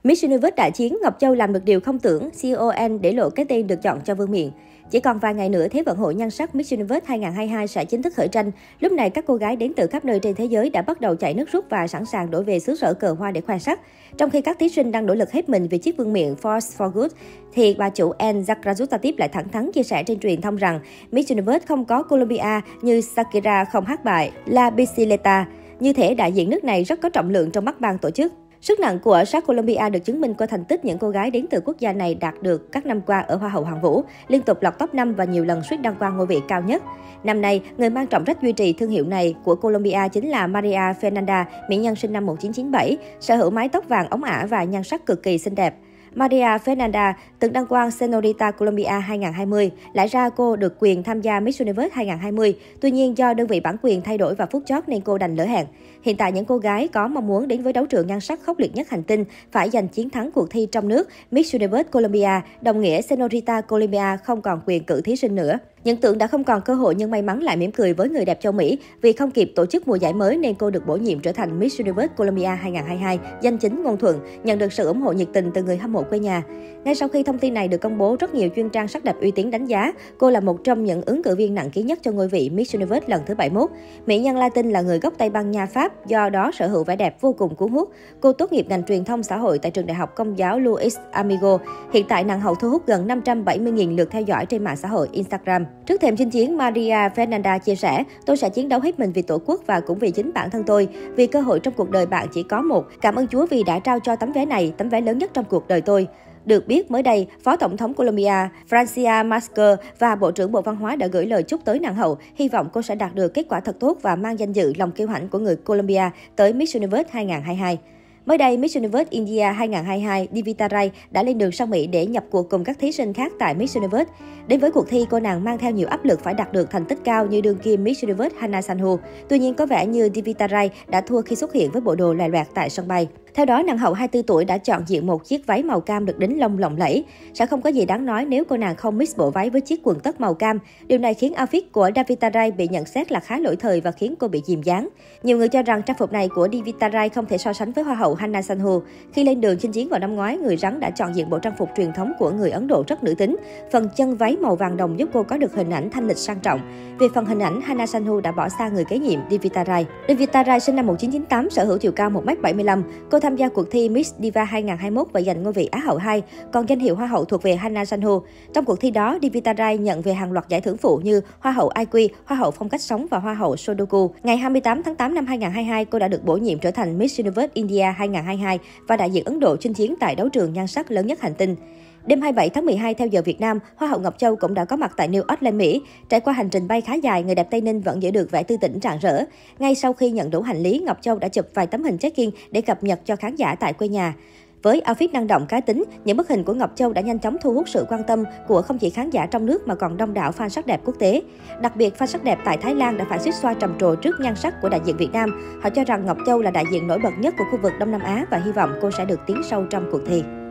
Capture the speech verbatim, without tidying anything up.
Miss Universe đại chiến, Ngọc Châu làm được điều không tưởng, con để lộ cái tên được chọn cho vương miện. Chỉ còn vài ngày nữa, Thế vận hội nhan sắc Miss Universe hai không hai hai sẽ chính thức khởi tranh. Lúc này, các cô gái đến từ khắp nơi trên thế giới đã bắt đầu chạy nước rút và sẵn sàng đổ về xứ sở cờ hoa để khoe sắc. Trong khi các thí sinh đang nỗ lực hết mình vì chiếc vương miện Force for Good, thì bà chủ Anne Zakrajutativ lại thẳng thắn chia sẻ trên truyền thông rằng Miss Universe không có Colombia như Shakira không hát bài La Bicicleta. Như thể đại diện nước này rất có trọng lượng trong mắt ban tổ chức. Sức nặng của sắc Colombia được chứng minh qua thành tích những cô gái đến từ quốc gia này đạt được các năm qua ở Hoa hậu Hoàn vũ, liên tục lọt top năm và nhiều lần suýt đăng quang ngôi vị cao nhất. Năm nay, người mang trọng trách duy trì thương hiệu này của Colombia chính là Maria Fernanda, mỹ nhân sinh năm một nghìn chín trăm chín mươi bảy, sở hữu mái tóc vàng óng ả và nhan sắc cực kỳ xinh đẹp. Maria Fernanda từng đăng quang Señorita Colombia hai không hai không, lẽ ra cô được quyền tham gia Miss Universe hai không hai không. Tuy nhiên, do đơn vị bản quyền thay đổi vào phút chót nên cô đành lỡ hẹn. Hiện tại, những cô gái có mong muốn đến với đấu trường nhan sắc khốc liệt nhất hành tinh phải giành chiến thắng cuộc thi trong nước Miss Universe Colombia, đồng nghĩa Señorita Colombia không còn quyền cử thí sinh nữa. Những tưởng đã không còn cơ hội nhưng may mắn lại mỉm cười với người đẹp châu Mỹ. Vì không kịp tổ chức mùa giải mới nên cô được bổ nhiệm trở thành Miss Universe Colombia hai không hai hai, danh chính ngôn thuận, nhận được sự ủng hộ nhiệt tình từ người hâm mộ quê nhà. Ngay sau khi thông tin này được công bố, rất nhiều chuyên trang sắc đẹp uy tín đánh giá cô là một trong những ứng cử viên nặng ký nhất cho ngôi vị Miss Universe lần thứ bảy mươi mốt. Mỹ nhân Latin là người gốc Tây Ban Nha Pháp, do đó sở hữu vẻ đẹp vô cùng cuốn hút. Cô tốt nghiệp ngành truyền thông xã hội tại trường đại học Công giáo Luis Amigo. Hiện tại nàng hậu thu hút gần năm trăm bảy mươi nghìn lượt theo dõi trên mạng xã hội Instagram. Trước thềm chinh chiến, Maria Fernanda chia sẻ: "Tôi sẽ chiến đấu hết mình vì Tổ quốc và cũng vì chính bản thân tôi. Vì cơ hội trong cuộc đời bạn chỉ có một. Cảm ơn Chúa vì đã trao cho tấm vé này, tấm vé lớn nhất trong cuộc đời tôi." Được biết, mới đây, Phó Tổng thống Colombia Francia Márquez và Bộ trưởng Bộ Văn hóa đã gửi lời chúc tới nàng hậu, hy vọng cô sẽ đạt được kết quả thật tốt và mang danh dự, lòng kiêu hãnh của người Colombia tới Miss Universe hai không hai hai. Mới đây, Miss Universe India hai không hai hai Divita Rai đã lên đường sang Mỹ để nhập cuộc cùng các thí sinh khác tại Miss Universe. Đến với cuộc thi, cô nàng mang theo nhiều áp lực phải đạt được thành tích cao như đương kim Miss Universe Hana Sanhu. Tuy nhiên, có vẻ như Divita Rai đã thua khi xuất hiện với bộ đồ loè loẹt tại sân bay. Theo đó, nàng hậu hai mươi tư tuổi đã chọn diện một chiếc váy màu cam được đính lông lộng lẫy. Sẽ không có gì đáng nói nếu cô nàng không mix bộ váy với chiếc quần tất màu cam. Điều này khiến outfit của Divita Rai bị nhận xét là khá lỗi thời và khiến cô bị dìm dáng. Nhiều người cho rằng trang phục này của Divita Rai không thể so sánh với Hoa hậu Hana Sanhu. Khi lên đường chinh chiến vào năm ngoái, người rắn đã chọn diện bộ trang phục truyền thống của người Ấn Độ rất nữ tính. Phần chân váy màu vàng đồng giúp cô có được hình ảnh thanh lịch sang trọng. Về phần hình ảnh, Hana Sanhu đã bỏ xa người kế nhiệm Divita Rai. Divita Rai sinh năm một nghìn chín trăm chín mươi tám, sở hữu chiều cao một mét bảy mươi lăm. Cô tham gia cuộc thi Miss Diva hai không hai mốt và giành ngôi vị Á hậu hai, còn danh hiệu Hoa hậu thuộc về Hana Sanhu. Trong cuộc thi đó, Divita Rai nhận về hàng loạt giải thưởng phụ như Hoa hậu i quy, Hoa hậu phong cách sống và Hoa hậu Sudoku. Ngày hai mươi tám tháng tám năm hai không hai hai, cô đã được bổ nhiệm trở thành Miss Universe India hai không hai hai và đại diện Ấn Độ chinh chiến tại đấu trường nhan sắc lớn nhất hành tinh. Đêm hai mươi bảy tháng mười hai theo giờ Việt Nam, Hoa hậu Ngọc Châu cũng đã có mặt tại New Orleans, Mỹ. Trải qua hành trình bay khá dài, người đẹp Tây Ninh vẫn giữ được vẻ tươi tỉnh rạng rỡ. Ngay sau khi nhận đủ hành lý, Ngọc Châu đã chụp vài tấm hình check-in để cập nhật cho khán giả tại quê nhà. Với outfit năng động cá tính, những bức hình của Ngọc Châu đã nhanh chóng thu hút sự quan tâm của không chỉ khán giả trong nước mà còn đông đảo fan sắc đẹp quốc tế. Đặc biệt, fan sắc đẹp tại Thái Lan đã phải xuýt xoa trầm trồ trước nhan sắc của đại diện Việt Nam. Họ cho rằng Ngọc Châu là đại diện nổi bật nhất của khu vực Đông Nam Á và hy vọng cô sẽ được tiến sâu trong cuộc thi.